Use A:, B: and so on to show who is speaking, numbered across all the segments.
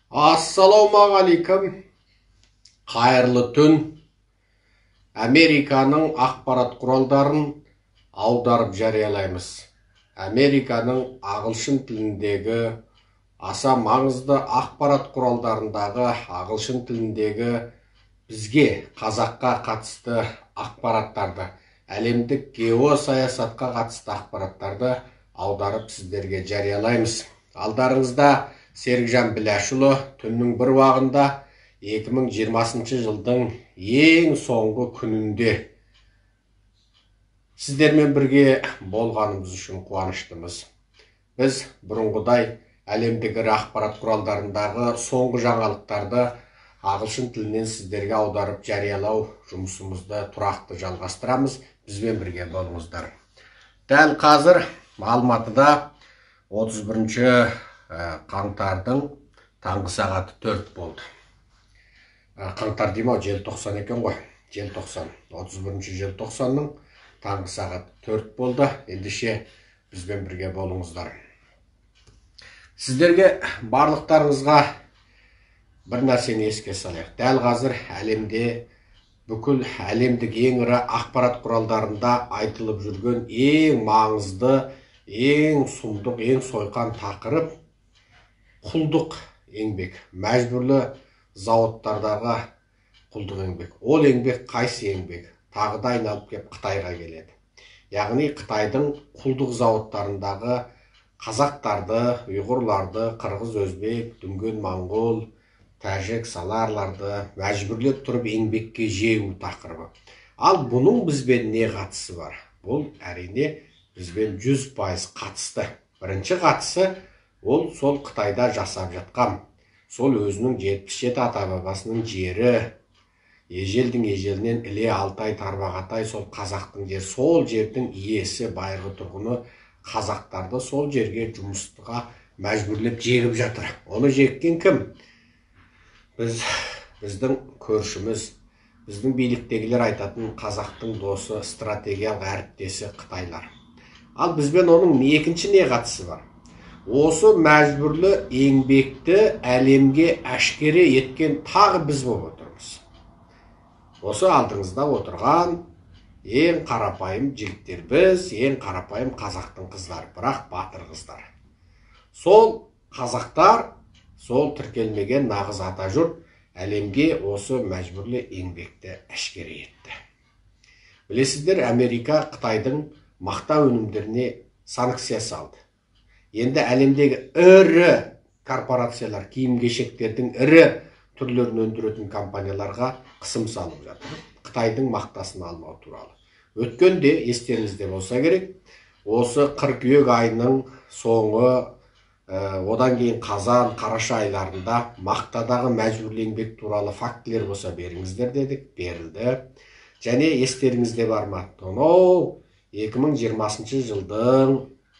A: Ассалаумағалейкум, қайырлы түн. Американың ақпарат құралдарын аударып жариялаймыз. Американың ағылшын тіліндегі аса маңызды ақпарат құралдарындағы ағылшын тіліндегі бізге қазаққа қатысты ақпараттарды, әлемдік геосаясатқа қатысты ақпараттарды аударып сіздерге жариялаймыз. Алдарыңызда Серікжан Біләшұлы түннің бір уағында 2020 жылдың ең соңғы күнінде сіздермен бірге болғанымыз үшін қуаныштымыз. Біз бұрынғыдай әлемдік ақпарат құралдарындағы соңғы жаңалықтарды ағылшын тілінен сіздерге аударып жариялау жұмысымызды тұрақты жалғастырамыз. Бізбен бірге болыңыздар. Дәл қазір Алматыда 31 қаңтардың таңғы сағаты 4 болды. Қаңтар деймау, желтоқсан екен ғой. Желтоқсан, 31 желтоқсанның таңғы сағаты 4 болды. Ендеше бізбен бірге болыңыздар. Сіздерге барлықтарыңызға бір нәрсені еске салайық. Дәл қазір әлемде, бүкіл әлемдік ең ірі ақпарат құралдарында айтылып жүрген ең маңызды, ең сұмдық, ең сойқан тақырып құлдық еңбек, мәжбүрлі зауыттардағы құлдық еңбек. Ол еңбек қайсы еңбек? Тағы да айналып кеп Қытайға келеді. Яғни Қытайдың құлдық зауыттарындағы қазақтарды, ұйғырларды, қырғыз, өзбек, дүнген, моңғол, тәжік, саларларды мәжбүрлеп тұрып еңбекке жегу тақырыбы. Ал бұның бізбен не қатысы бар? Бұл әрине бізбен 100% қатысты. Бірінші қатысы ол сол Қытайда жасап жатқан, сол өзінің 77 ата-бабасының жері, ежелдің ежелінен Іле, Алтай, Тарбағатай, сол қазақтың жері, сол жердің иесі, байырғы тұрғыны қазақтарды сол жерге жұмысқа мәжбүрлеп жегіп жатыр. Оны жеккен кім? Біздің көршіміз, біздің биліктегілер айтатын қазақтың досы, стратегиялық әріптесі Қытайлар. Ал бізбен оның екінші не қатысы бар? Осы мәжбүрлі еңбекті әлемге әшкере еткен тағы біз болып отырмыз. Осы алдыңызда отырған ең қарапайым жігіттер біз, ең қарапайым қазақтың қыздары, бірақ батыр қыздар. Сол қазақтар, сол тіркелмеген нағыз ата жұрт әлемге осы мәжбүрлі еңбекті әшкере етті. Білесіздер, Америка Қытайдың мақта өнімдеріне санкция салды. Енді әлемдегі ірі корпорациялар, киім-кешектердің ірі түрлерін өндіретін компанияларға қысым салып жатыр. Қытайдың мақтасын алмау туралы. Өткенде, естеріңізде болса керек, осы қыркүйек айының соңы, одан кейін қазан, қараша айларында мақтадағы мәжбүрлі еңбек туралы фактілер болса беріңіздер дедік, берілді. Және естеріңізде бар ма? 2020 жылдың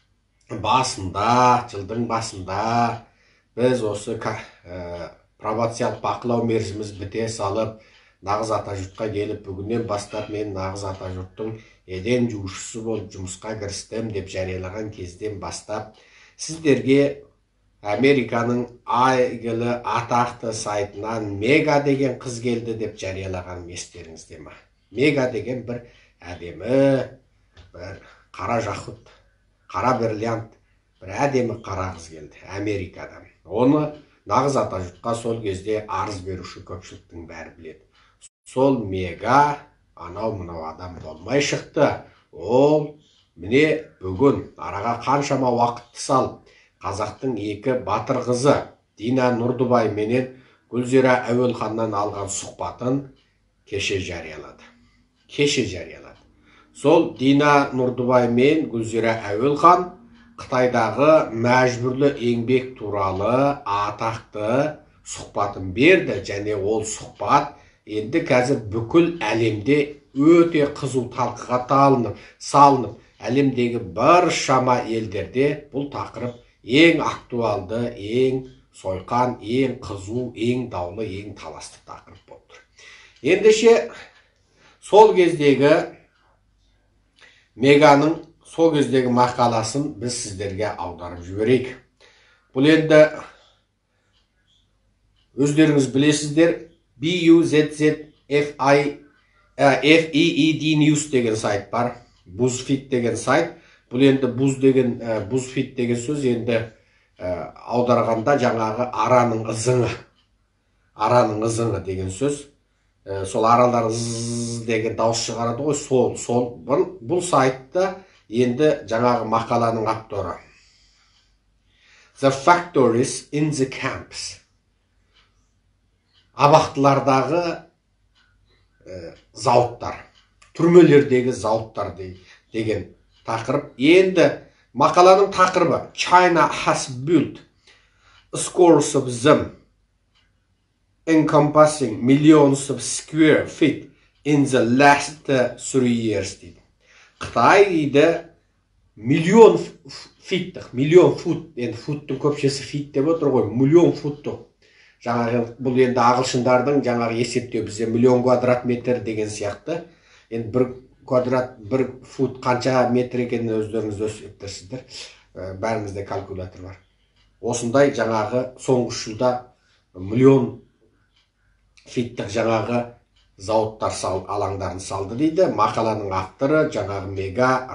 A: басында біз осы пробациялық бақылау мерзіміміз біте салып, нағыз ата жұртқа келіп, бүгіннен бастап мен нағыз ата жұрттың еден жуушысы болып жұмысқа кірістім деп жариялаған кезден бастап сіздерге Американың айгілі атақты сайтынан Мега деген қыз келді деп жариялаған естеріңізде ме? Мега деген бір әдемі, бір қара жақұт, қара бриллиант, бір әдемі қара қыз келді Америкадан. Оны нағыз ата жұртқа сол кезде арыз беруші көпшіліктің бәрі біледі. Сол Мега анау-мынау адам болмай шықты. Ол міне бүгін араға қаншама уақытты салып, қазақтың екі батыр қызы Дина Нұрдыбай менен Гүлзира Әуелханнан алған сұхбатын кеше жариялады. Сол Дина Нұрдыбай мен Гүлзира Әуелхан Қытайдағы мәжбүрлі еңбек туралы атақты сұхбатын берді. Және ол сұхбат енді қазір бүкіл әлемде өте қызу талқыға салынып, әлемдегі бір шама елдерде бұл тақырып ең актуалды, ең сойқан, ең қызу, ең даулы, ең таласты тақырып болып тұр. Ендеше сол кездегі Меганың сол кездегі мақаласын біз сіздерге аударып жіберейік. Бұл енді өздеріңіз білесіздер, BUZZFEED News деген сайт бар. BuzzFeed деген сайт. Бұл енді BuzzFeed деген сөз енді аударғанда жаңағы араның ызыңы деген сөз. Сол аралар деген дауыс шығарады ғой, бұл сайтта енді жаңағы мақаланың авторы. The factories in the camps. Абақтылардағы зауыттар, түрмелердегі зауыттар деген тақырып. Енді мақаланың тақырыбы China has built scores of them encompassing millions of square feet in the last 3 years дейді. Қытай дейді миллион фут, енді футтың көпшесі фит деп отыр ғой, миллион футтық. Жаңағы бұл енді ағылшындардың жаңағы есептеу, бізде миллион квадрат метр деген сияқты. Енді бір фут қанша метр екенін өздеріңіз есептейсіздер. Бәріңізде калькулятор бар. Осындай жаңағы соңғы жылда миллион фиттік жаңағы зауыттар алаңдарын салды дейді. Мақаланың авторы жаңағы Мега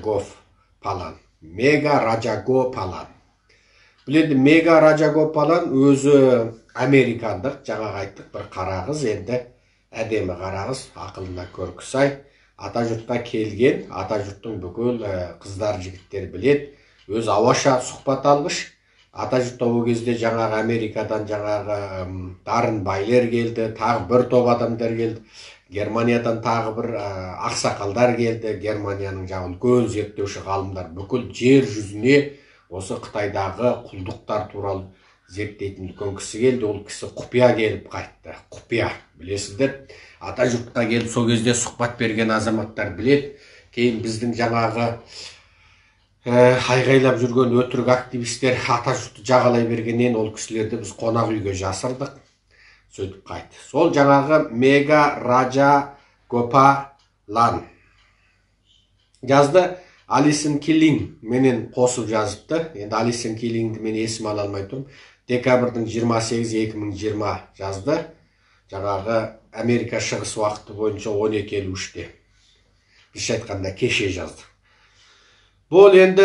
A: Раджагопалан. Біледі, Мега Раджагопалан өзі американдық, жаңағы айттық, бір қара қыз, енді әдемі қара қыз, ақылына көркі сай. Атажұртқа келген, атажұрттың бүкіл қыздар, жігіттер білет. Өз ауаша сұхбат алғыш. Атажұртта ол кезде жаңағы Америкадан жаңағы дарын байлар келді, тағы бір топ адамдар келді. Германиядан тағы бір ақсақалдар келді. Германияның жаңағы үлкен зерттеуші ғалымдар бүкіл жер жүзіне осы Қытайдағы құлдықтар туралы зерттейтін үлкен кісі келді. Ол кісі құпия келіп қайтты. Құпия, білесіздер. Атажұртқа келіп сол кезде сұхбат берген азаматтар білет. Кейін біздің жаңағы айғайлап жүрген өтірік активистер атажұртты жағалай бергеннен ол кісілерді біз қонақ үйге жасырдық. Сөйтіп қайтты. Сол жаңағы Мега Раджагопалан жазды. Алисон Киллинг менен қосып жазыпты. Енді Алисон Киллингді мен есім ала алмай тұрмын. Декабрьдің 28-2020 жазды. Жаңағы Америка шығыс уақыты бойынша 12:53-те. Біз айтқанда кеше жазды. Бұл енді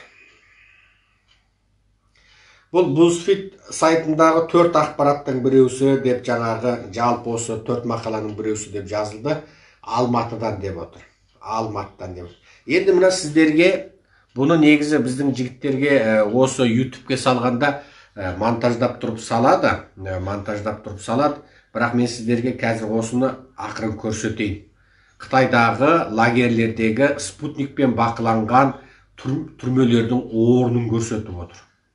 A: BuzzFeed сайтындағы 4 ақпараттың біреусі деп жаңағы жалпы осы 4 мақаланың біреусі деп жазылды. Алматыдан деп отыр. Енді мына сіздерге бұны негізі біздің жігіттерге осы YouTube-ке салғанда монтаждап тұрып салады. Бірақ мен сіздерге қазір осыны ақырын көрсетейін. Қытайдағы лагерлердегі спутникпен бақыланған түрмелердің орнын көрсетіп отыр.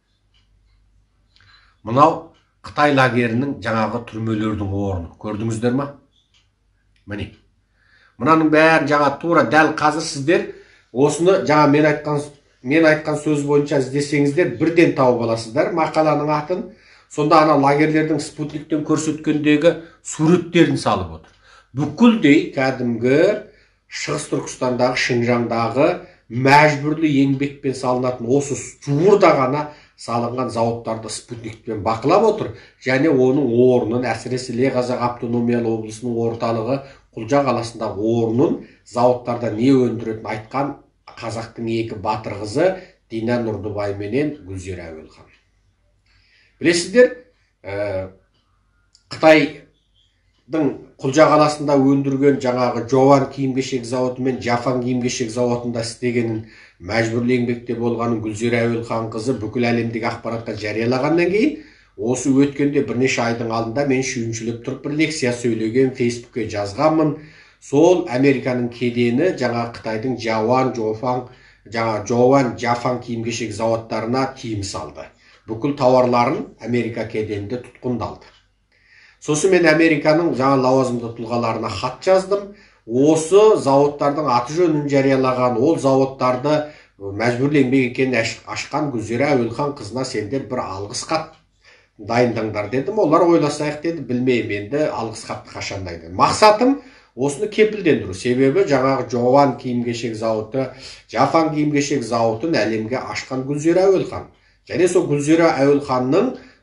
A: Мынау Қытай лагерінің жаңағы түрмелердің орны. Көрдіңіздер ма? Міне. Мұнаның бәрін жаңа тура дәл қазір сіздер осыны жаңа мен айтқан сөз бойынша іздесеңіздер бірден тауып аласыздар мақаланың атын. Сонда ана лагерлердің спутниктен көрсеткендегі суреттерін салып отыр. Бүкілдей кәдімгі Шығыс Түркістандағы, Шинжаңдағы мәжбүрлі еңбекпен салынатын осы жуырда ғана салынған зауыттарды спутникпен бақылап отыр. Және оның орнын, әсіресе Ле-Қазақ автономиялы облысының орталығы Құлжа қаласындағы орнын, зауыттарда не өндіретін айтқан қазақтың екі батыр қызы Дина Нұрдыбай менен Гүлзира Әуелхан. Білесіздер, Қытайдың Құлжа қаласында өндірген жаңағы Жауан киім-кешек зауыты мен Жафан киім-кешек зауытында істегенін, мәжбүрлі еңбекте болғанын Гүлзира Әуелхан қызы бүкіл әлемдегі ақпаратқа жариялағаннан кейін, осы өткенде бірнеше айдың алдында мен шүйіншілеп тұрып бір лекция сөйлеген, Фейсбукке жазғанмын. Сол Американың кедені жаңа Қытайдың Жауан, Жафан киім-кешек зауыттарына тыйым салды. Бүкіл тауарларын Америка кеденінде тұтқындалды. Сосын мен Американың жаңа лауазымды тұлғаларына хат жаздым. Осы зауыттардың аты жөнін жариялаған, ол зауыттарды мәжбүрлі еңбек екенін ашқан Гүлзира Әуелхан қызына сендер бір алғыс хат дайындаңдар дедім. Олар ойласайық деді, білмеймін енді алғыс хатты қашан дайындайды. Мақсатым осыны кепілдендіру. Себебі жаңағы Жауан киім-кешек зауыты, Жафан киім-кешек зауытын әлемге ашқан Гүлзира Әуелхан. Және сол Гүлзира Әуелханның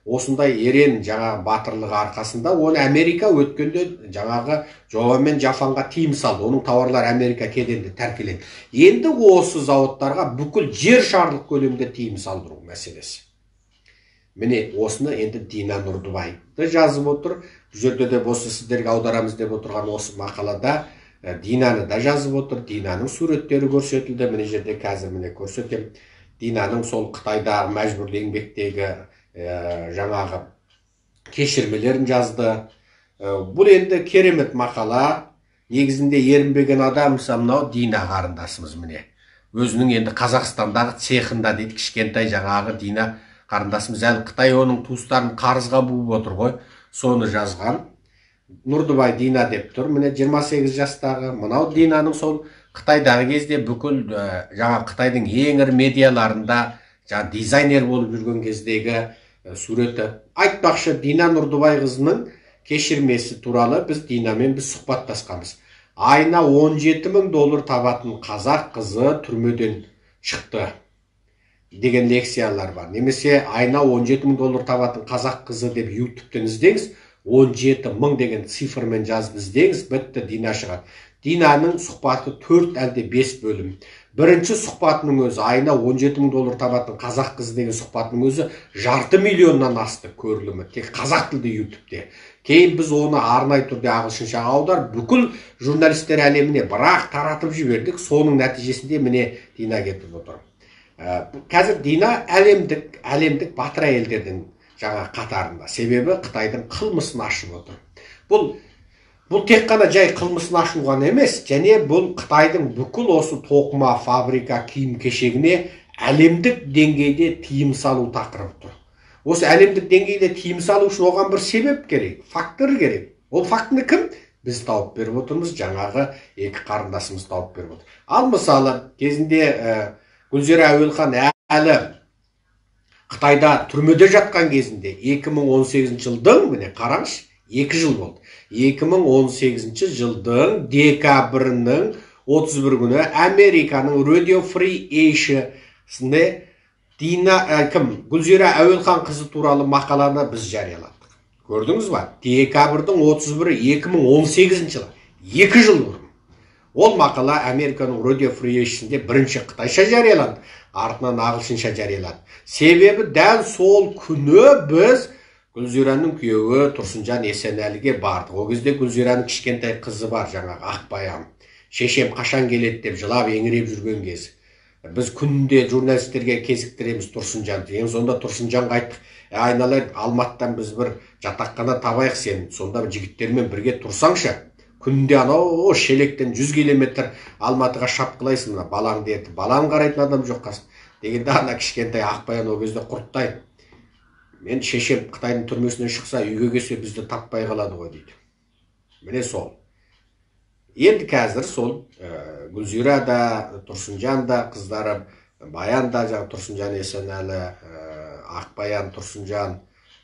A: осындай ерен жаңағы батырлығы арқасында оны Америка өткенде жаңағы Жауа мен Жафанға тыйым салды. Оның тауарлары Америка кеденді тәркіледі. Енді осы зауыттарға бүкіл жер шарлық көлемде тыйым салдыру мәселесі. Міне осыны енді Дина Нұрдыбайды жазып отыр. Бұл жерде де осы сіздерге аударамыз деп отырған осы мақалада Динаны да жазып отыр. Динаның суреттері көрсетілді. Міне жерде қазір міне көрсетем. Динаның сол Қытайда мәжбүрлі еңбектегі жаңағы кешірмелерін жазды. Бұл енді керемет мақала. Негізінде ерінбеген адам мынау Дина қарындасымыз міне. Өзінің енді Қазақстандағы цехында дейді, кішкентай жаңағы Дина қарындасымыз, әлі Қытай оның туыстарын қарызға буып отыр ғой. Соны жазған. Нұрдыбай Дина деп тұр. Міне 28 жастағы. Мынау Динаның сол Қытайдағы кезде бүкіл жаңа Қытайдың ең ірі медиаларында жаңа дизайнер болып жүрген кездегі суреті. Айтпақшы, Дина Нұрдыбай қызының кешірмесі туралы біз Динамен сұхбаттасқанбыз. Айына $17.000 табатын қазақ қызы түрмеден шықты деген лекциялар бар. Немесе айына $17.000 табатын қазақ қызы деп YouTube'тен іздеңіз, 17.000 деген цифрмен жазып іздеңіз, бітті, Дина шығады. Динаның сұхбаты 4 әлде 5 бөлім. Бірінші сұхбатының өзі, айына $17.000 табатын қазақ қызы деген сұхбатының өзі 500.000-нан асты көрілімі, тек қазақ тілді YouTube'те. Кейін біз оны арнайы түрде ағылшынша аударып, бүкіл журналистер әлеміне бірақ таратып жібердік. Соның нәтижесінде міне Дина кетіп отыр. Қазір Дина әлемдік батыр әйелдердің жаңа қатарында. Себебі Қытайдың қылмысын ашып отыр. Бұл тек қана жай қылмысын ашу ғана емес, және бұл Қытайдың бүкіл осы тоқыма, фабрика, киім кешегіне әлемдік деңгейде тыйым салу тақырыбы тұр. Осы әлемдік деңгейде тыйым салу үшін оған бір себеп керек, фактор керек. Ол фактіні кім? Біз тауып беріп отырмыз, жаңағы екі қарындасымыз тауып беріп отыр. Ал мысалы, кезінде Гүлзира Әуелхан әлі Қытайда түрмеде жатқан кезінде 2018 жылдың, міне қараңызшы, 2 жыл болды. 2018 жылдың декабрінің 31 күні Американың Radio Free Asia-сында Гүлзира Әуелхан қызы туралы мақаланы біз жарияладық. Көрдіңіз ба? Декабрдің 31-і 2018 жылы, 2 жыл бұрын. Ол мақала Американың Radio Free Asia-сында бірінші қытайша жарияланды, артынан ағылшынша жарияланды. Себебі дәл сол күні біз Гүлзираның күйеуі Тұрсынжан Есенәліге бардық. Ол кезде Гүлзираның кішкентай қызы бар, жаңағы Ақбаян. Шешем қашан келеді деп жылап еңіреп жүрген кез. Біз күнде журналистерге кезіктіреміз Тұрсынжанды. Ең сонда Тұрсынжанға айттық, айналайын, Алматыдан біз бір жатақхана табайық, сен сонда жігіттермен бірге тұрсаңшы. Күнде анау шелектен 100 километр Алматыға шапқылайсың, балаң деді. Балаң қарайтын адам жоқ қасын. Дегенде ана кішкентай Ақбаян ол кезде құрттай. Мен шешем Қытайдың түрмесінен шықса, үйге келсе бізді таппай қалады ғой дейді. Міне сол. Енді қазір сол Гүлзира да, Тұрсынжан да, қыздары Баян да, Тұрсынжан Есенәлі, Ақбаян, Тұрсынжан,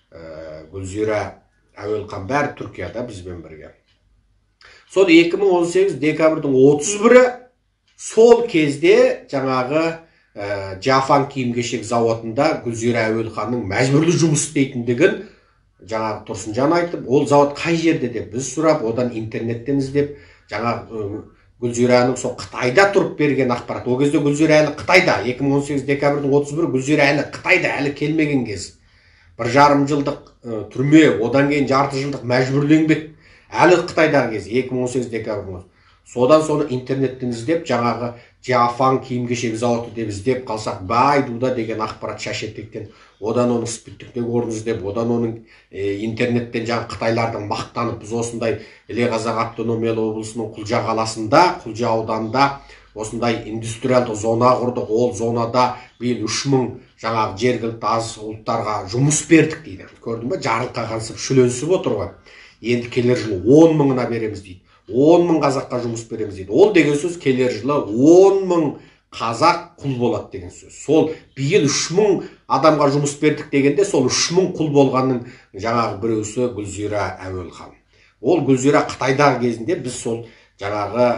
A: Гүлзира Әуелхан бәрі Түркияда бізбен бірге. Сол 2018 декабрдің 31-і сол кезде жаңағы Жафан киім-кешек зауытында Гүлзира Әуелханның мәжбүрлі жұмыс істейтіндігін жаңағы Тұрсынжан айтып, ол зауыт қай жерде деп біз сұрап, одан интернеттен іздеп, жаңағы Гүлзираның сол Қытайда тұрып берген ақпарат. Ол кезде Гүлзира әлі Қытайда, 2018 декабрдің 31-і Гүлзира әлі Қытайда, әлі келмеген кез. 1,5 жылдық түрме, одан кейін 1,5 жылдық мәжбүрлі еңбек, әлі Қытайдағы кез, 2018 декабрдің. Содан соны интернеттен іздеп, жаңағы Жафан киім-кешек зауыты деп іздеп қалсақ, Байдуда деген ақпарат шашеттіктен, одан оның спутниктен орын іздеп, одан оның интернеттен жаңағы қытайлардың мақтанып, біз осындай Іле Қазақ автономиялы облысының Құлжа қаласында, Құлжа ауданында осындай индустриалдық зона құрдық. Ол зонада биыл 3000 жаңағы жергілікті аз ұлттарға жұмыс бердік дейді. Көрдің бе? Жарлыққа қансып шүленсіп отыр ғой. Енді келер жылы 10.000-на береміз дейді. 10.000 қазаққа жұмыс береміз дейді. Ол деген сөз келер жылы 10.000 қазақ құл болады деген сөз. Сол биыл 3000 адамға жұмыс бердік дегенде, сол 3000 құл болғанның жаңағы біреусі Гүлзира Әуелхан. Ол Гүлзира Қытайдағы кезінде біз сол жаңағы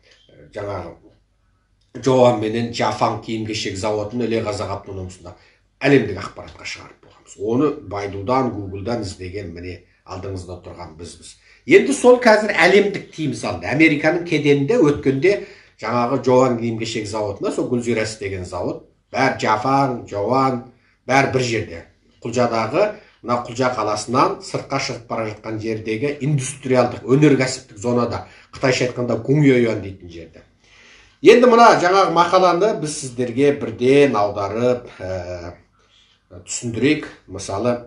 A: Жауан менен Жафан киім-кешек зауытын Іле Қазақ автономиясында әлемдік ақпаратқа шығарып болғанбыз. Оны Байдудан, Гуглдан іздеген міне алдыңызда тұрған бізбіз. Енді сол қазір әлемдік тиым салды. Американың кеденінде өткенде жаңағы Жауан киім-кешек зауытына, сол Гүлзирас деген зауыт, бәрі Жафан, Жауан, бәрі бір жерде. Құлжадағы, мына Құлжа қаласынан сыртқа шығып бара жатқан жердегі индустриалдық, өнеркәсіптік зонада, қытайша айтқанда Гуньёйуан дейтін жерде. Енді мына жаңағы мақаланы біз сіздерге бірден аударып түсіндірейік. Мысалы,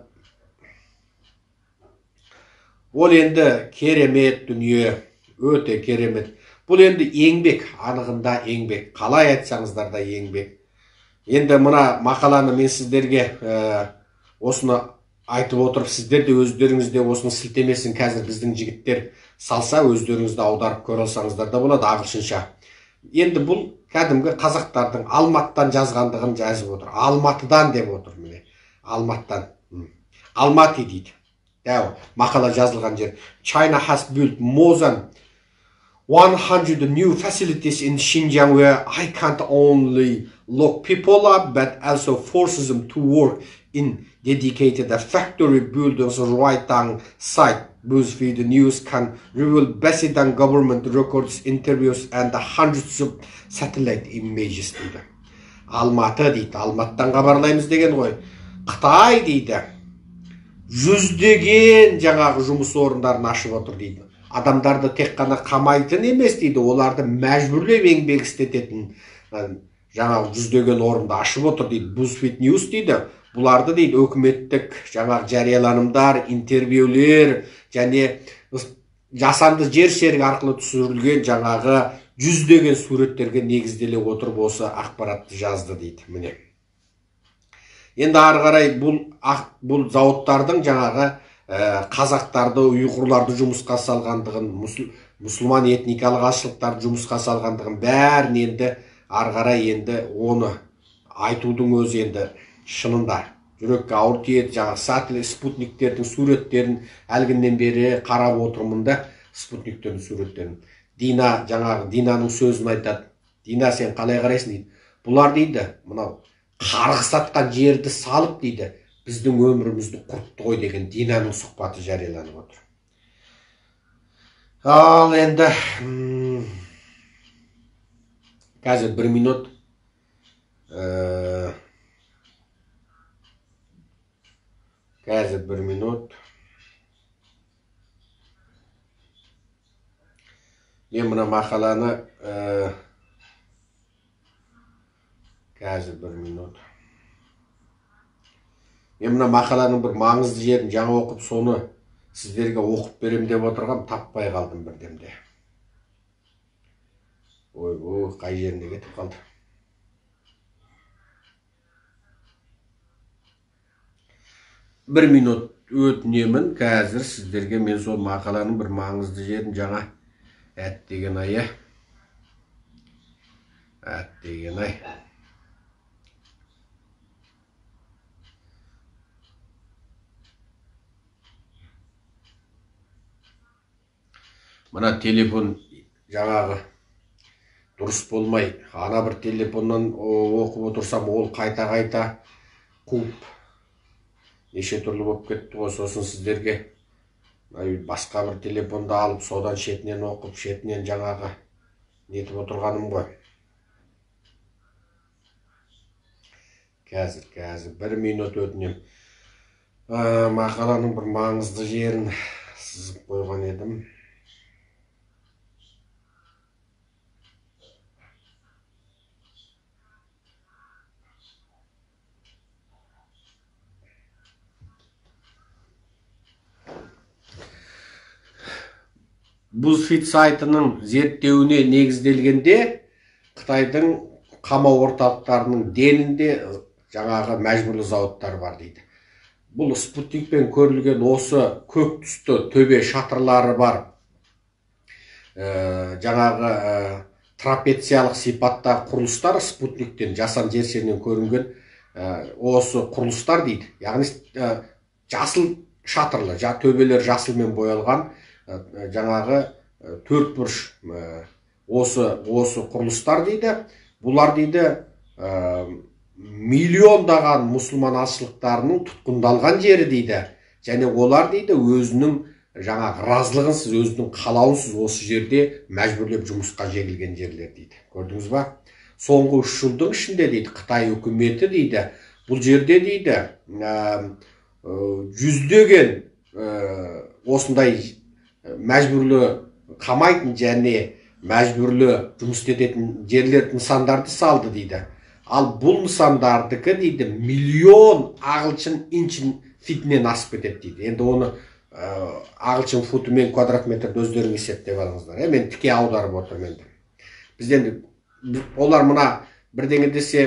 A: ол енді керемет дүние, өте керемет. Бұл енді еңбек, анығында еңбек. Қалай айтсаңыздар да еңбек. Енді мына мақаланы мен сіздерге осыны айтып отырып, сіздер де өздеріңізде осыны сілтемесін қазір біздің жігіттер салса, өздеріңізді аударып көре алсаңыздар да болады ағылшынша. Енді бұл кәдімгі қазақтардың Алматыдан жазғандығын жазып отыр. Алматыдан деп отыр міне. Алматыдан. Алматы дейді. Дәу, мақала жазылған жер. China has built more than 100 new facilities in Xinjiang where I can't only lock people up but also forces them to work in dedicated factory buildings right on site. BuzzFeed News can reveal based on government records, interviews and hundreds of satellite images дейді. Алматы дейді. Алматыдан хабарлаймыз деген ғой. Қытай дейді. Жүздеген жаңағы жұмыс орындарын ашып отыр дейді. Адамдарды тек қана қамайтын емес дейді, оларды мәжбүрлеп еңбек істететін жаңағы жүздеген орынды ашып отыр дейді. BuzzFeed News дейді. Бұларды дейді өкіметтік жаңағы жарияланымдар, интервьюлер және жасанды жер серігі арқылы түсірілген жаңағы жүздеген суреттерге негізделе отырып осы ақпаратты жазды дейді. Міне. Енді ары қарай бұл зауыттардың жаңағы қазақтарды, ұйғырларды жұмысқа салғандығын, мұсылман этникалық азшылықтарды жұмысқа салғандығын бәрін енді ары қарай енді оны айтудың өзі енді шынында жүрекке ауыр тиеді. Жаңағы сателлит спутниктердің суреттерін әлгіннен бері қарап отырмын да, спутниктердің суреттерін. Дина, жаңағы Динаның сөзін айтады. Дина, сен қалай қарайсың дейді. Бұлар дейді, мынау қарғыс атқан жерді салып дейді, біздің өмірімізді құртты ғой деген Динаның сұхбаты жарияланып отыр. Ал енді қазір 1 минут қазір 1 минут мен мына мақаланы қазір 1 минут мен мына мақаланың бір маңызды жерін жаңа оқып, соны сіздерге оқып берем деп отырғам, таппай қалдым бірдемде. Ой, қай жеріне кетіп қалды. Bir minut өтінемін, қазір сіздерге мен сол мақаланың бір маңызды жерін жаңа әттеген ай. Мына телефон жаңағы дұрыс болмай, ана бір телефоннан оқып отырсам, ол қайта қуып неше түрлі болып кетті ғой. Сосын сіздерге басқа бір телефонды алып, содан шетінен оқып, шетінен жаңағы нетіп отырғаным ғой. Қазір 1 минут өтінем. Мақаланың бір маңызды жерін сызып қойған едім. BuzzFeed сайтының зерттеуіне негізделгенде Қытайдың қамау орталықтарының денінде жаңағы мәжбүрлі зауыттар бар дейді. Бұл спутникпен көрілген осы көк түсті төбе шатырлары бар жаңағы трапециялық сипатта құрылыстар, спутниктен жасан жер шарынан көрінген осы құрылыстар дейді. Яғни жасыл шатырлы, төбелер жасылмен боялған жаңағы төрт бұрыш осы құрылыстар дейді. Бұлар дейді миллиондаған мұсылман азшылықтарының тұтқындалған жері дейді. Және олар дейді өзінің жаңағы разылығынсыз, өзінің қалауынсыз осы жерде мәжбүрлеп жұмысқа жегілген жерлер дейді. Көрдіңіз ба? Соңғы 3 жылдың ішінде дейді Қытай үкіметі дейді бұл жерде дейді жүздеген осындай мәжбүрлі қамайтын және мәжбүрлі жұмыс ететін жерлер нысандарды салды дейді. Ал бұл нысандардікі дейді миллион ағылшын инчин фитінен асып кетеді дейді. Енді оны ағылшын футы мен квадрат метрді өздерің есептеп алыңыздар. Мен тіке аударып отырмын енді. Біз енді олар мына бірдеңе десе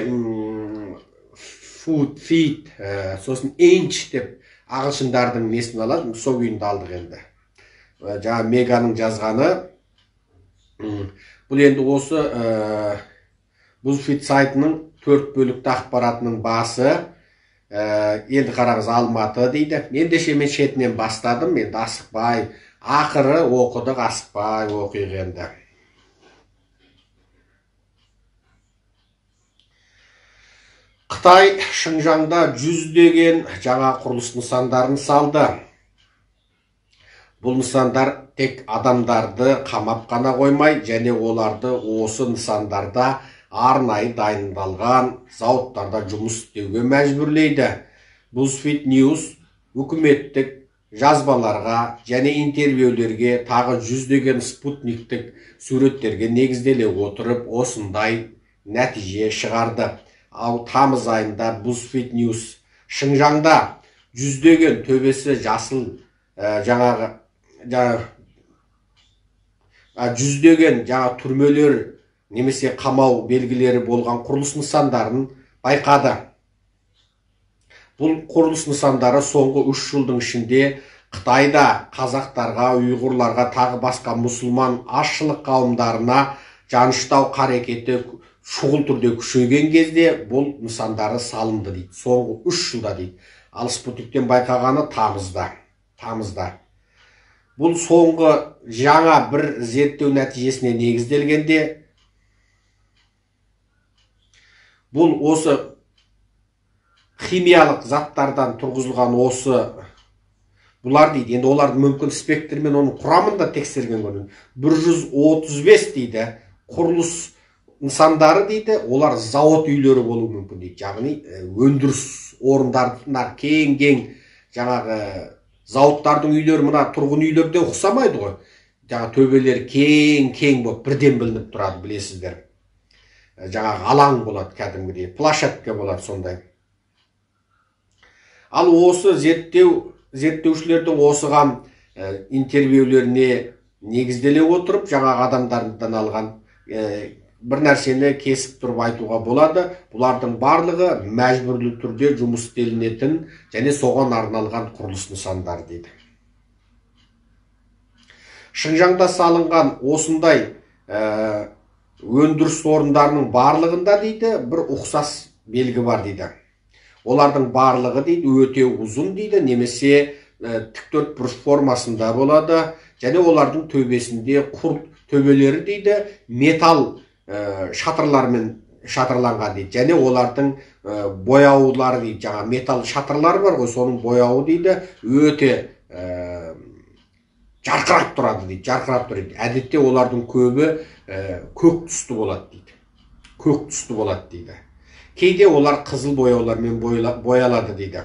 A: фут, фит, сосын инч деп ағылшындардың несін алады, сол күйінде алдық енді. Жаңа Меганың жазғаны бұл енді осы BuzzFeed сайтының 4 бөлікті ақпаратының басы. Енді қараңыз, Алматы дейді. Ендеше мен шетінен бастадым, енді асықпай, ақыры оқыдық, асықпай оқиық енді. Қытай Шыңжаңда жүздеген жаңа құрылыс нысандарын салды. Бұл нысандар тек адамдарды қамап қана қоймай, және оларды осы нысандарда арнайы дайындалған зауыттарда жұмыс істеуге мәжбүрлейді. BuzzFeed News үкіметтік жазбаларға және интервьюлерге тағы жүздеген спутниктік суреттерге негізделе отырып осындай нәтиже шығарды. Ал тамыз айында BuzzFeed News Шыңжаңда жүздеген төбесі жасыл жүздеген түрмелер немесе қамау белгілері болған құрылыс нысандарын байқады. Бұл құрылыс нысандары соңғы 3 жылдың ішінде Қытайда қазақтарға, ұйғырларға, тағы басқа мұсылман азшылық қауымдарына жаныштау қарекеті шұғыл түрде күшейген кезде бұл нысандары салынды дейді. Соңғы 3 жылда дейді. Ал спутниктен байқағаны тамызда. Бұл соңғы жаңа бір зерттеу нәтижесіне негізделгенде бұл осы химиялық заттардан тұрғызылған осы бұлар дейді. Енді олардың мүмкін спектрі мен оның құрамын да тексерген көрінеді. 135 дейді құрылыс нысандары дейді, олар зауыт үйлері болуы мүмкін дейді. Яғни өндіріс орындарына кең жаңағы зауыттардың үйлері мына тұрғын үйлерде ұқсамайды ғой. Жаңа төбелер кең болып бірден білініп тұрады, білесіздер. Жаңағы алаң болады кәдімгідей, площадка болады сондай. Ал осы зерттеушілердің осыған интервьюлеріне негізделе отырып, жаңағы адамдардан алған бір нәрсені кесіп тұрып айтуға болады. Бұлардың барлығы мәжбүрлі түрде жұмыс істелінетін және соған арналған құрылыс нысандар дейді. Шыңжаңда салынған осындай өндіріс орындарының барлығында дейді бір ұқсас белгі бар дейді. Олардың барлығы дейді өте ұзын дейді, немесе тіктөртбұрыш формасында болады, және олардың төбесінде құрт төбелері дейді металл шатырлармен шатырланған дейді. Және олардың бояулары дейді, жаңа металл шатырлары бар ғой, соның бояуы дейді өте жарқырап тұрады дейді. Әдетте олардың көбі көк түсті болады дейді. Кейде олар қызыл бояулармен боялады дейді.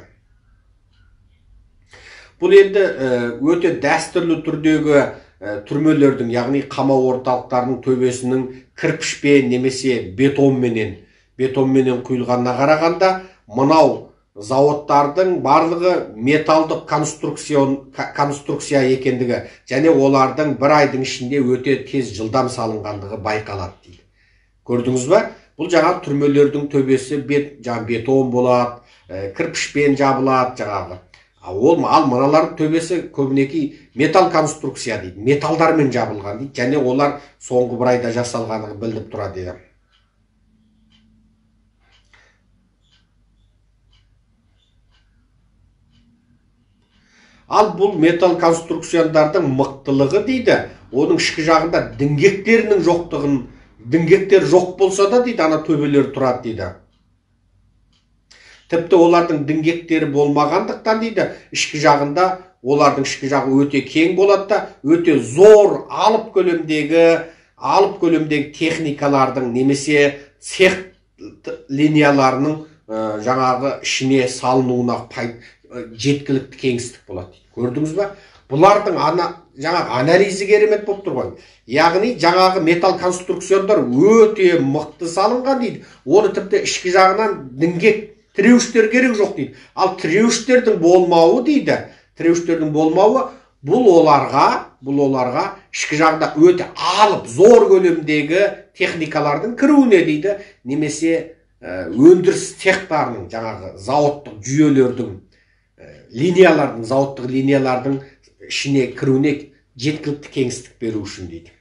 A: Бұл енді өте дәстүрлі түрдегі түрмелердің, яғни қамау орталықтарының төбесінің кірпішпен немесе бетонменен құйылғанына қарағанда, мынау зауыттардың барлығы металдық конструкция екендігі, және олардың бір айдың ішінде өте тез жылдам салынғандығы байқалады дейді. Көрдіңіз ба? Бұл жаңа түрмелердің төбесі бетон болады, кірпішпен жабылады жаңағы. Ал мыналардың төбесі көбінеки металл конструкция дейді, металдармен жабылған дейді, және олар соңғы бір айда жасалғаны білініп тұрады дейді. Ал бұл металл конструкциялардың мықтылығы дейді, оның ішкі жағында діңгектерінің жоқтығын, діңгектер жоқ болса да дейді, ана төбелер тұрады дейді. Тіпті олардың діңгектері болмағандықтан дейді, ішкі жағында олардың ішкі жағы өте кең болады да, өте зор алып көлемдегі техникалардың немесе цех линияларының жаңағы ішіне салынуына жеткілікті кеңістік болады. Көрдіңіз ба? Бұлардың жаңағы анализі керемет болып тұр ғой. Яғни жаңағы металл конструкциондар өте мықты салынған дейді. Оны тіпті ішкі жағынан діңгек тіреуіштер керек жоқ дейді. Ал тіреуіштердің болмауы дейді. Тіреуіштердің болмауы бұл оларға ішкі жағында өте алып, зор көлемдегі техникалардың кіруіне дейді. Немесе өндіріс цехтарының, жаңағы зауыттық жүйелердің, зауыттық линиялардың ішіне кіруіне жеткілікті кеңістік беру үшін дейді.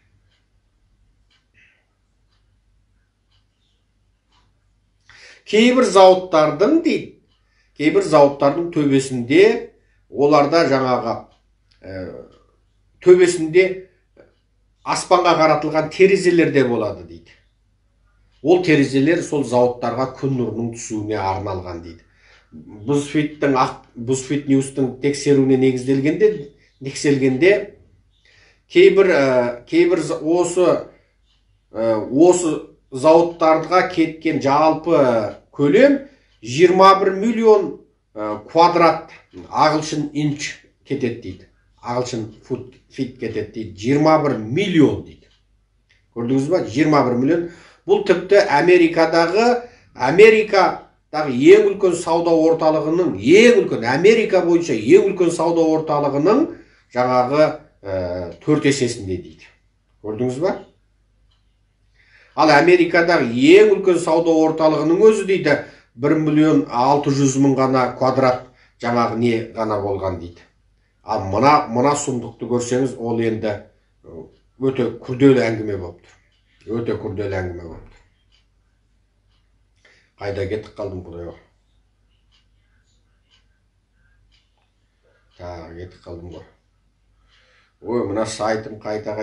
A: Кейбір зауыттардың төбесінде, оларда жаңағы төбесінде аспанға қаратылған терезелер де болады дейді. Ол терезелер сол зауыттарға күн нұрының түсуіне арналған дейді. BuzzFeed News'тың тексеруіне негізделгенде кейбір осы зауыттарға кеткен жалпы көлем 21 миллион квадрат ағылшын инч кетеді дейді. Ағылшын фит кетеді дейді. 21 миллион дейді. Көрдіңіз ба? 21 миллион. Бұл тіпті Америкадағы ең үлкен сауда орталығының, Америка бойынша ең үлкен сауда орталығының жаңағы 4 есесінде дейді. Көрдіңіз ба? Ал Америкадағы ең үлкен сауда орталығының өзі дейді 1.600.000 ғана квадрат жаңағы не ғана болған дейді. Ал мына сұмдықты көрсеңіз, ол енді өте күрделі әңгіме болып тұр. Қайда кетіп қалдым бұдай? Кетіп қалдым ғой. Ой, мына сайтым қайта.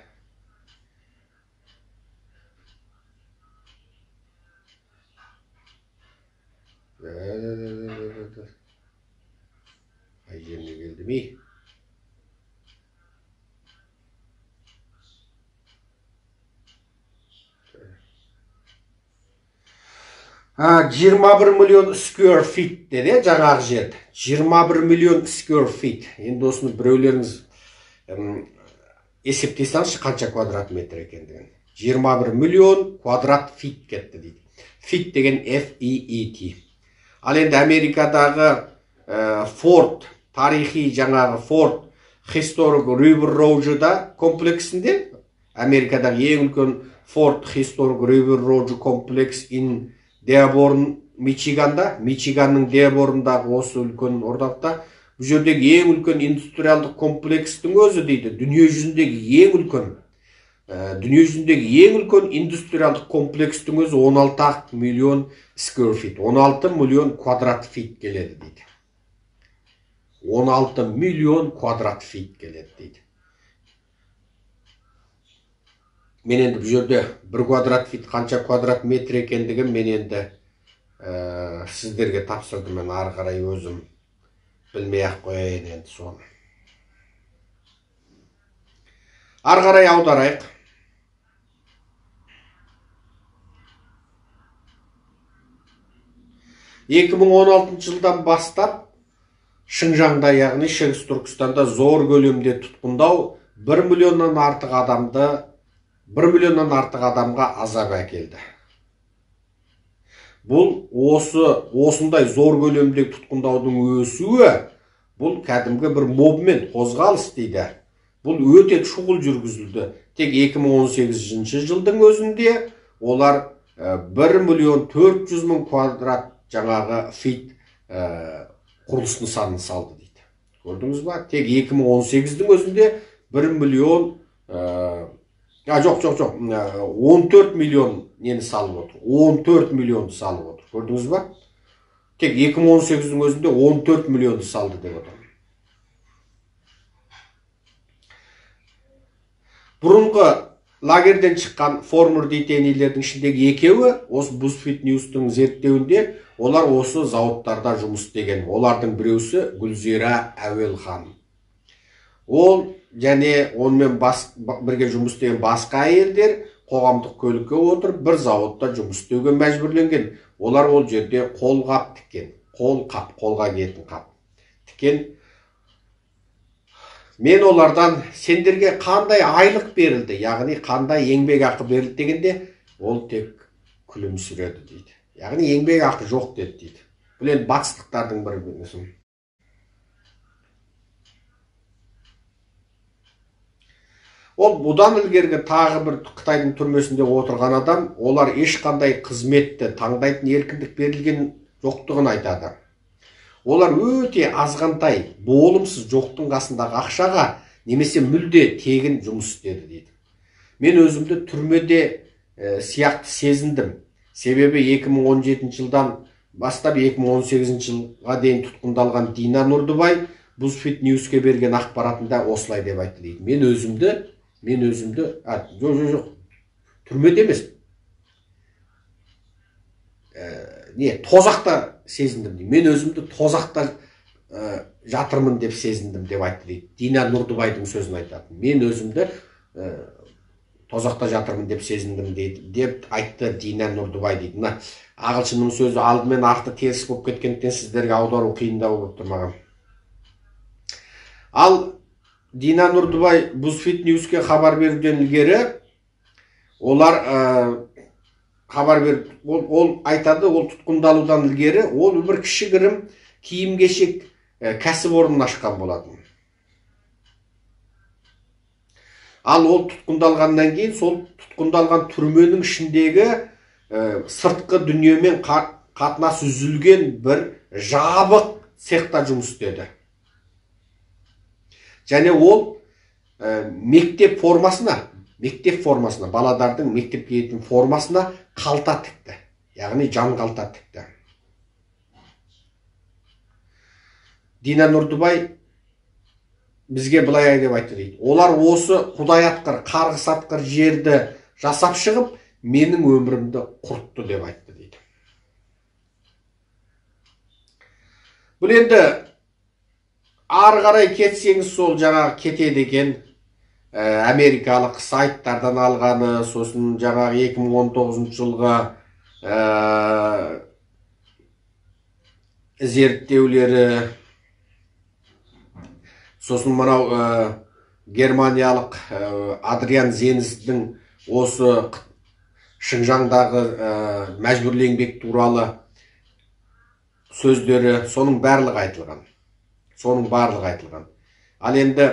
A: Қай жеріне келдім ей? 21 миллион square feet деді жаңағы жерді. 21 миллион square feet. Енді осыны біреулеріңіз есептесеңізші қанша квадрат метр екендігін. 21 миллион квадрат фит кетті дейді. Фит деген F-E-E-T. Ал енді Америкадағы Ford, тарихи жаңағы Ford Historic River Road'да комплексінде, Америкадағы ең үлкен Ford Historic River Road комплекс in Деаборн, Мичиганда, Мичиганның Деаборндағы осы үлкен ордақта, бұл жердегі ең үлкен индустриалдық комплекстің өзі дейді, дүниежүзіндегі ең үлкен индустриалдық комплекстің өзі 16 миллион square feet, 16 миллион квадрат фит келеді дейді. 16 миллион квадрат фит келеді дейді. Мен енді бұл жерде 1 квадрат фит қанша квадрат метр екендігін мен енді сіздерге тапсырдым. Мен ары қарай өзім білмей-ақ қояйын енді соны. Ары қарай аударайық. жылдан бастап Шыңжаңда, яғни Шығыс Түркістанда зор көлемде тұтқындау 1 миллионнан артық адамға азап әкелді. Бұл осындай зор көлемдегі тұтқындаудың өсуі, бұл кәдімгі бір мобмен қозғалыс дейді. Бұл өте шұғыл жүргізілді. Тек 2018 жылдың өзінде олар 1.400.000 квадрат жаңағы фит құрылыс нысанын салды дейді. Көрдіңіз ба? Тек 2018-дің өзінде 1 миллион 14 миллион нені салып отыр. 14 миллионды салып отыр. Көрдіңіз ба? Тек 2018-дің өзінде 14 миллионды салды деп отыр. Бұрынғы лагерден шыққан Формур дейтін елердің ішіндегі екеуі осы BuzzFeed News'тың зерттеуінде олар осы зауыттарда жұмыс істеген. Олардың біреусі Гүлзира Әуелхан. Ол және онымен бірге жұмыс істеген басқа әйелдер қоғамдық көлікке отырып бір зауытта жұмыс істеуге мәжбүрленген. Олар ол жерде қолғап тіккен. Қолға киетін қап тіккен. Мен олардан сендерге қандай айлық берілді, яғни қандай еңбек ақы берілді дегенде, ол тек күлімсіреді дейді. Яғни еңбек ақы жоқ деді дейді. Бұл енді батыстықтардың бір бейнесі. Ол бұдан ілгергі тағы бір Қытайдың түрмесінде отырған адам, олар ешқандай қызметті таңдайтын еркіндік берілген жоқтығын айтады. Олар өте азғантай, болымсыз жоқтың қасындағы ақшаға немесе мүлде тегін жұмыс істеді дейді. Мен өзімді түрмеде сияқты сезіндім. Себебі 2017 жылдан бастап 2018 жылға дейін тұтқындалған Дина Нұрдыбай BuzzFeed News'ке берген ақпаратында осылай деп айтты дейді. Мен өзімді, жоқ, түрмеде емес. Тозақта сезіндім дейді. Мен өзімді тозақта жатырмын деп сезіндім деп айтты дейді. Дина Нұрдыбайдың сөзін айтады. Мен өзімді тозақта жатырмын деп сезіндім деп айтты Дина Нұрдыбай дейді. Ағылшынның сөзі алдымен арты теріс болып кеткендіктен сіздерге аудару қиындау болып тұр маған. Ал Дина Нұрдыбай BuzzFeed News'ке хабар беруден ілгері олар хабар беріп, ол айтады, ол тұтқындалудан ілгері, ол бір кішігірім киім-кешек кәсіпорнын ашқан болатын. Ал ол тұтқындалғаннан кейін, сол тұтқындалған түрменің ішіндегі сыртқы дүниемен қатынас үзілген бір жабық цехта жұмыс істеді. Және ол мектеп формасына, баладардың мектеп киетін формасына қалта тікті. Яғни жан қалта тікті. Дина Нұрдыбай бізге былай деп айтты дейді. Олар осы құдай атқыр, қарғыс атқыр жерді жасап шығып, менің өмірімді құртты деп айтты дейді. Бұл енді ары қарай кетсеңіз сол жаңағы кетеді екен. Америкалық сайттардан алғаны, сосын жаңағы 2019 жылғы зерттеулері, сосын мынау германиялық Адриан Зенздің осы Шыңжаңдағы мәжбүрлі еңбек туралы сөздері, соның барлығы айтылған. Ал енді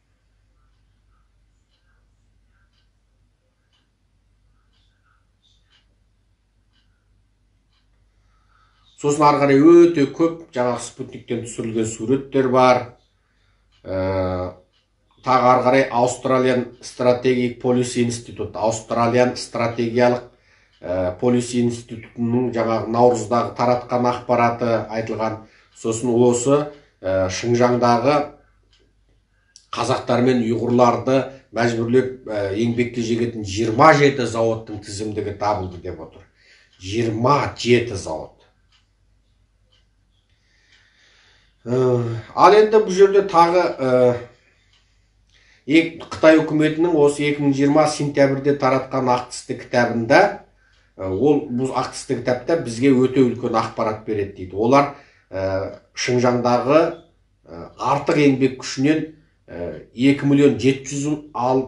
A: сосын ары қарай өте көп жаңағы спутниктен түсірілген суреттер бар. Тағы ары қарай Australian Strategic Policy Institute, Австралиян стратегиялық полиси институтының жаңағы наурыздағы таратқан ақпараты айтылған. Сосын осы Шыңжаңдағы қазақтар мен ұйғырларды мәжбүрлеп еңбекке жегетін 27 зауыттың тізімдігі табылды деп отыр. 27 зауыт. Ал енді бұл жерде тағы Қытай үкіметінің осы 2020 сентябрьде таратқан ақтісті кітабында, бұл ақтісті кітапта бізге өте үлкен ақпарат береді дейді. Олар Шыңжаңдағы артық еңбек күшінен 2.760.000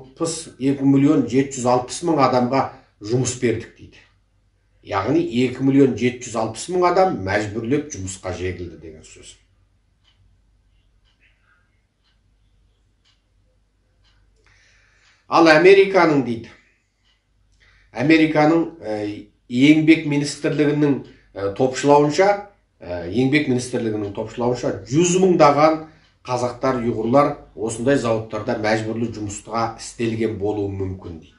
A: адамға жұмыс бердік дейді. Яғни 2.760.000 адам мәжбүрлеп жұмысқа жегілді деген сөз. Ал Американың дейді. Американың еңбек министрлігінің топшылауынша 100 мыңдаған қазақтар, ұйғырлар осындай зауыттарда мәжбүрлі жұмысқа істелген болуы мүмкін дейді.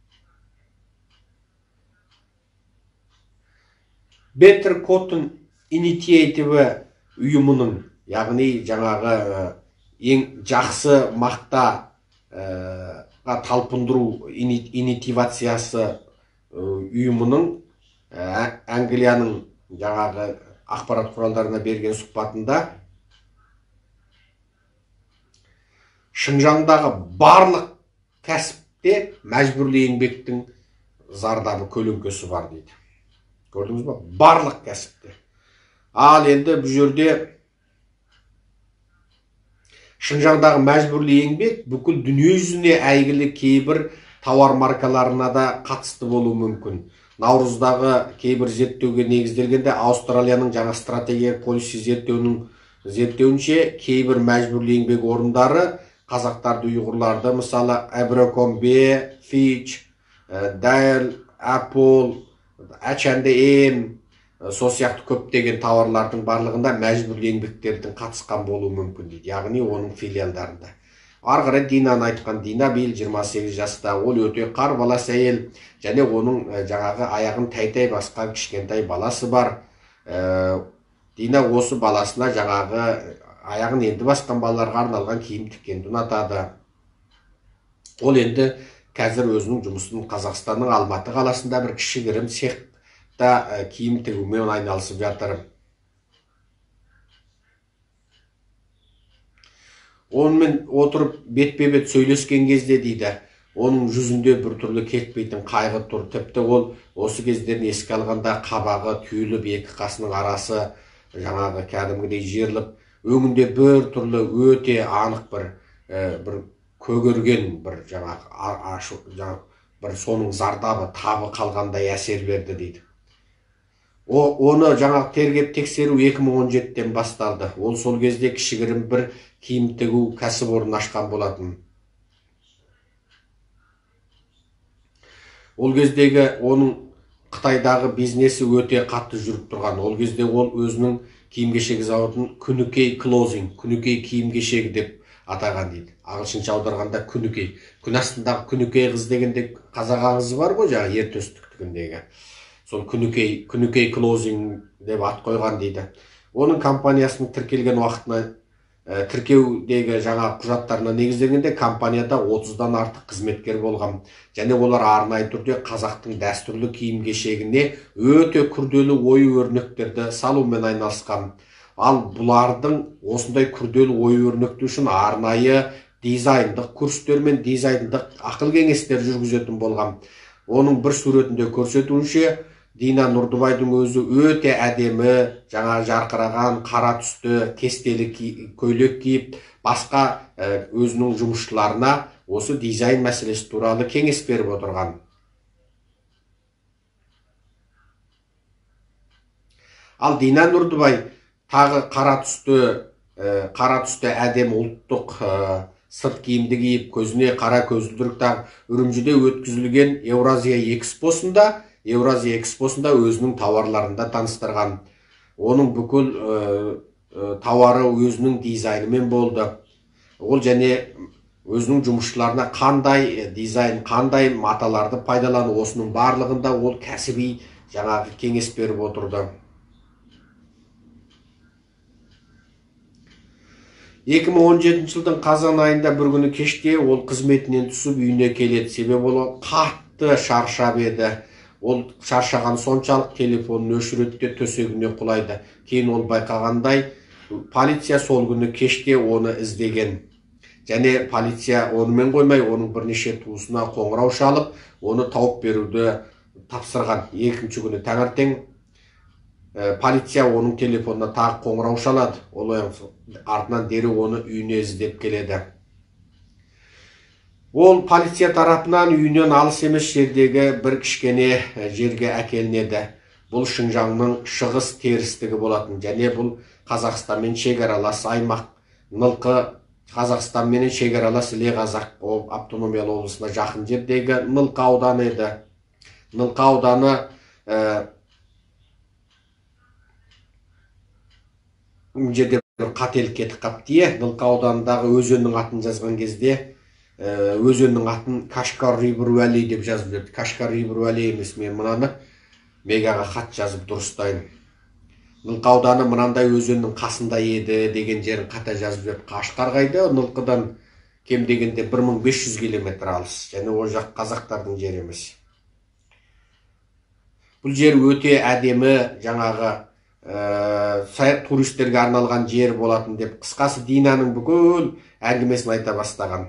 A: Better Cotton инициативі ұйымының, яғни жаңағы ең жақсы мақта талпындыру инициативациясы ұйымының Англияның жаңағы ақпарат құралдарына берген сұхбатында Шыңжаңдағы барлық кәсіпте мәжбүрлі еңбектің зардабы көлеңкесі бар дейді. Көрдіңіз ба? Барлық кәсіпте. Ал енді бұл жерде Шыңжаңдағы мәжбүрлі еңбек бүкіл дүние жүзіне әйгілі кейбір тауар маркаларына да қатысты болуы мүмкін. Наурыздағы кейбір зерттеуге негізделгенде Аустралияның жаңа стратегия полиси зерттеуінше кейбір мәжбүрлі еңбек орындары қазақтарды, ұйғырларды, мысалы Abercrombie, Fitch, Dell, Apple, H&M, сол сияқты көптеген тауарлардың барлығында мәжбүрлі еңбектердің қатысқан болуы мүмкін дейді, яғни оның филиалдарында. Ары қарай Динаны айтқан, Дина биыл 28 жаста, ол өте қарбалас әйел, және оның жаңағы аяғын тәй-тәй басқан кішкентай баласы бар. Дина осы баласына жаңағы аяғын енді басқан балаларға арналған киім тіккенді ұнатады. Ол енді қазір өзінің жұмысын Қазақстанның Алматы қаласында бір кішігірім цехта киім тігумен айналысып жатыр. Онымен отырып бетпе-бет сөйлескен кезде дейді, оның жүзінде бір түрлі кетпейтін қайғы тұр. Тіпті ол осы кездерін еске алғанда қабағы түйіліп, екі қасының арасы жаңағы кәдімгідей жиырылып, өңінде бір түрлі өте анық бір көгерген бір жаңағы бір соның зардабы табы қалғандай әсер берді дейді. Оны жаңағы тергеп тексеру 2017-тен басталды. Ол сол кезде кішігірім бір киім тігу кәсіпорын ашқан болатын. Ол кездегі оның Қытайдағы бизнесі өте қатты жүріп тұрған. Ол кезде ол өзінің киім-кешек зауытын күнікей клозинг, күнікей киім-кешегі деп атаған дейді. Ағылшынша аударғанда күнікей. Күн астындағы күнікей қыз дегенде қазақ аңызы бар ғой, жаңа ер төстіктігіндегі. Сол күнікей клозинг деп ат қойған дейді. Оның компаниясының тіркелген уақытына тіркеудегі жаңа құжаттарына негізделгенде компанияда 30-дан артық қызметкер болған. Және олар арнайы түрде қазақтың дәстүрлі киім-кешегіне өте күрделі ою-өрнектерді салумен айналысқан. Ал бұлардың осындай күрделі ою-өрнекті үшін арнайы дизайндық курстер мен дизайндық ақыл кеңестер жүргізетін болған. Оның бір суретінде көрсетуінше, Дина Нұрдыбайдың өзі өте әдемі, жаңа жарқыраған, қара түсті, кестелі көйлек киіп, басқа өзінің жұмысшыларына осы дизайн мәселесі туралы кеңес беріп отырған. Ал Дина Нұрдыбай тағы қара түсті әдемі ұлттық сырт киімді киіп, көзіне қара көзілдірік тағып, Үрімжіде өткізілген Еуразия экспосында өзінің тауарларында таныстырған. Оның бүкіл тауары өзінің дизайнымен болды. Ол және өзінің жұмысшыларына қандай дизайн, қандай маталарды пайдалану, осының барлығында ол кәсіби жаңағы кеңес беріп отырды. 2017 жылдың қазан айында бір күні кеште ол қызметінен түсіп үйіне келеді. Себебі ол қатты шаршап еді. Ол шаршаған соншалық телефонын өшіреді, төсегіне құлайды. Кейін ол байқағандай, полиция сол күні кеште оны іздеген. Және полиция онымен қоймай, оның бірнеше туысына қоңырау шалып, оны тауып беруді тапсырған. Екінші күні таңертең полиция оның телефонына тағы қоңырау шалады. Ол артынан дереу оны үйіне іздеп келеді. Ол полиция тарапынан үйінен алыс емес жердегі бір кішкене жерге әкелінеді. Бұл Шыңжаңның шығыс терістігі болатын. Және бұл Қазақстанмен шекаралас аймақ. Нылқы Қазақстанмен шекаралас Іле-Қазақ автономиялы облысына жақын жердегі Нылқы ауданы еді. Нылқы ауданы жерде бір қателік кетіп қапты. Нылқы ауданындағы өзеннің атын жазған кезде өзеннің атын Кашкар-Рибр-Уәли деп жазып жүрді. Кашкар-Рибр-Уәли емес, мен мұнаны Мегаға хат жазып дұрыстайын. Нылқы ауданы мынандай өзеннің қасында еді деген жерін қата жазып жіберді. Қашқар қайда? Нылқыдан кем дегенде 1500 километр алыс. Және ол жақ қазақтардың жері емес. Бұл жер өте әдемі, жаңағы туристерге арналған жер болатын деп қысқасы Динаның бүкіл әңгімесін айта бастаған.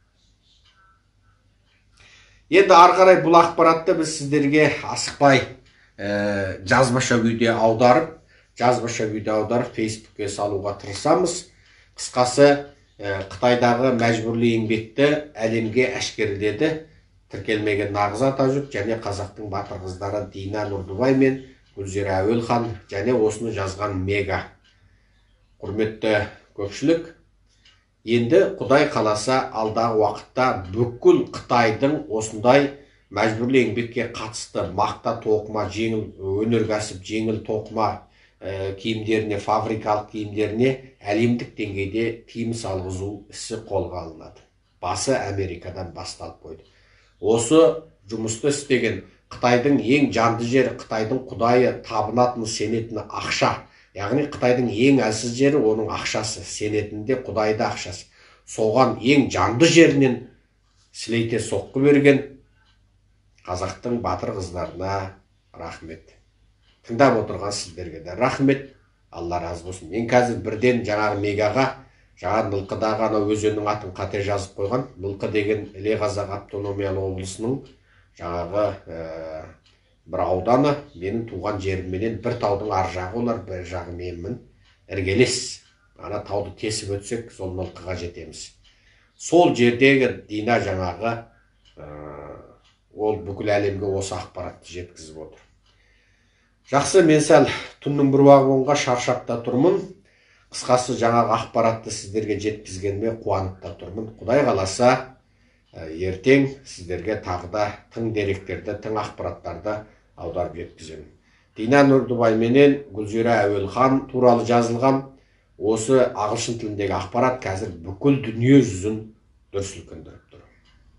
A: Енді ары қарай бұл ақпаратты біз сіздерге асықпай жазбаша күйде аударып Facebook'ке салуға тырысамыз. Қысқасы Қытайдағы мәжбүрлі еңбекті әлемге әшкереледі тіркелмеген Нағыз Атажұрт және қазақтың батыр қыздары Дина Нұрдыбай мен Гүлзира Әуелхан және осыны жазған Мега. Құрметті көпшілік, енді Құдай қаласа алдағы уақытта бүкіл Қытайдың осындай мәжбүрлі еңбекке қатысты мақта тоқыма, жеңіл өнеркәсіп, жеңіл тоқыма киімдеріне, фабрикалық киімдеріне әлемдік деңгейде тыйым салғызу ісі қолға алынады. Басы Америкадан басталып қойды. Осы жұмысты істеген Қытайдың ең жанды жері, Қытайдың құдайы, табынатыны, сенетіні ақша. Яғни Қытайдың ең әлсіз жері оның ақшасы, сенетінде құдайды ақшасы. Соған ең жанды жерінен сілейте соққы берген қазақтың батыр қыздарына рахмет. Тыңдап отырған сіздерге де рахмет. Алла разы болсын. Мен қазір бірден жаңағы Мегаға, жаңағы Нылқыдағы ана өзеннің атын қате жазып қойған. Нылқы деген Іле Қазақ автономиялы облысының жаңағы бір ауданы, менің туған жерімменен бір таудың ар жағы олар, бір жағы менмін. Іргелес. Ана тауды тесіп өтсек, сол Нылқыға жетеміз. Сол жердегі Дина жаңағы ол бүкіл әлемге осы ақпаратты жеткізіп отыр. Жақсы, мен сәл түннің бір уақытқа шаршап та тұрмын. Қысқасы жаңағы ақпаратты сіздерге жеткізгеніме қуанып та тұрмын. Құдай қаласа, ертең сіздерге тағы да тың деректерді, тың ақпараттарды аударып жеткіземін. Дина Нұрдыбай менен Гүлзира Әуелхан туралы жазылған осы ағылшын тіліндегі ақпарат қазір бүкіл дүние жүзін дүр сілкіндіріп тұр.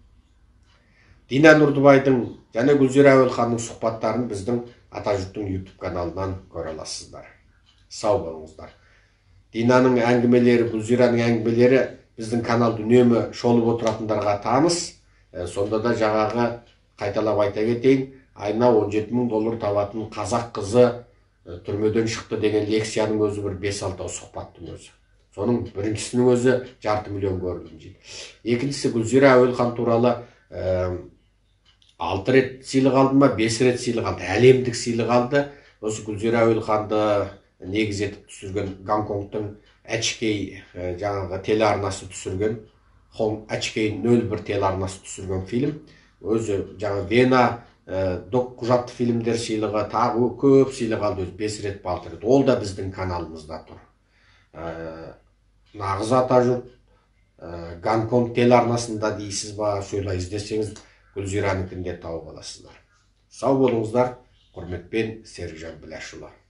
A: Дина Нұрдыбайдың және Гүлзира Әуелханның сұхбаттарын біздің Атажұрттың YouTube каналынан көре аласыздар. Сау болыңыздар. Динаның әңгімелері, Гүлзираның әңгімелері біздің каналды үнемі шолып отыратындарға таныс. Сонда да жаңағы қайталап айта кетейін, айына $17,000 табатын қазақ қызы түрмеден шықты деген лекцияның өзі бір 5-6 сұхбаттың өзі. Соның біріншісінің өзі 500,000 көрілім жейді. Екіншісі Гүлзира Әуелхан туралы 6 рет сыйлық алды ма, 5 рет сыйлық алды, әлемдік сыйлық алды. Осы Гүлзира Әуелханды негіз етіп түсірген Гонконгтың HK жаңағы телеарнасы түсірген, HK 01 телеарнасы түсірген фильм. Өзі жаңа Вена құжатты фильмдер сыйлығы, тағы көп сыйлық алды, 5 рет 6 рет. Ол да біздің каналымызда тұр. Нағыз Атажұрт Гонконг телеарнасында дейсіз ба, сөйлей іздесеңіз Гүлзиранікі де тауып аласыздар. Сау болыңыздар. Құрметпен, Серікжан Біләшұлы.